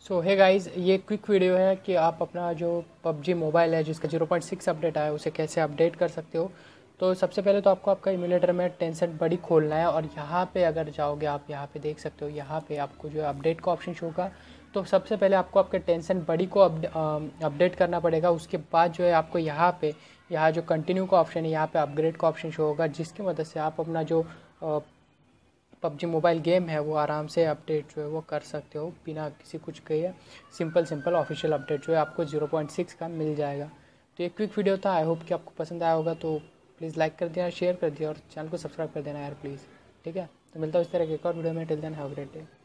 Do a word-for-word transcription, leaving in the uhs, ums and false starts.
सो है गाइस, ये quick video है कि आप अपना जो पबजी मोबाइल है जिसका ज़ीरो पॉइंट सिक्स अपडेट आया है उसे कैसे अपडेट कर सकते हो। तो सबसे पहले तो आपको आपका इम्यूलेटर में टेंसेंट बड़ी खोलना है और यहाँ पे अगर जाओगे आप यहाँ पे देख सकते हो, यहाँ पे आपको जो है अपडेट का ऑप्शन शो होगा। तो सबसे पहले आपको आपके टेंसेंट बड़ी को अपडेट करना पड़ेगा। उसके बाद जो है आपको यहाँ पे यहाँ जो कंटिन्यू का ऑप्शन है, यहाँ पे अपग्रेड का ऑप्शन शो होगा, जिसकी मदद से आप अपना जो पबजी मोबाइल गेम है वो आराम से अपडेट जो है वो कर सकते हो बिना किसी कुछ कहे। सिंपल सिंपल ऑफिशियल अपडेट जो है आपको ज़ीरो पॉइंट सिक्स का मिल जाएगा। तो ये क्विक वीडियो था, आई होप कि आपको पसंद आया होगा। तो प्लीज़ लाइक कर देना, शेयर कर दिया और चैनल को सब्सक्राइब कर देना यार प्लीज़। ठीक है, तो मिलता हूँ इस तरह के एक और वीडियो में। Till then have a great day.